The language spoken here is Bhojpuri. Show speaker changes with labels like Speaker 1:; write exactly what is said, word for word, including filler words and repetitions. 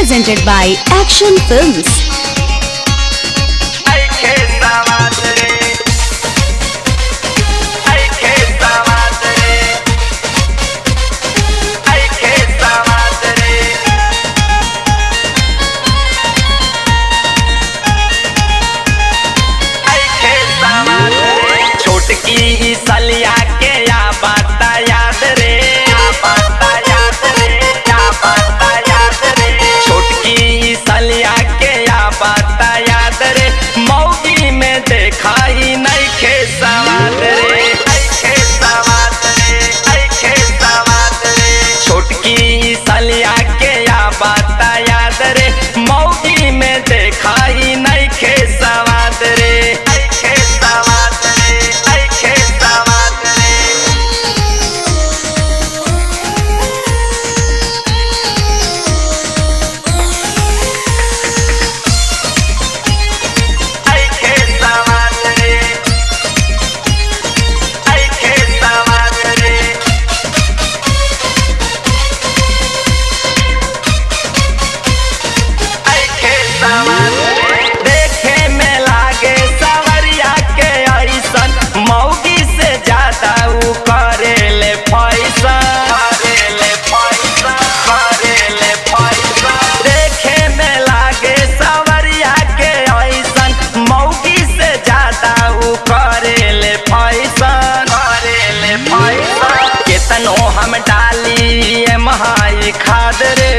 Speaker 1: presented by Action Films.
Speaker 2: छोटकी सलिया के या बात याद रे, या बात याद रे, या बात याद रे। छोटकी सलिया के या बात याद रे, मौगी में देखा ही नहीं खे सवाद रे, खे सवाद रे, खे सवाद रे। छोटकी सलिया के या बात याद रे, मौगी में देखा ही नहीं खे सवाद रे, खे सवाद रे। देखे में लागे सवरिया के ऐसन, मौगी से ज्यादा उ करेले फैशन, करेले फैशन, करेले फैशन। देखे में लागे सवरिया के ऐसन, मौगी से ज्यादा उ करेले फैशन, करेले फैशन। केतनो हम डाली महाई खाद रे,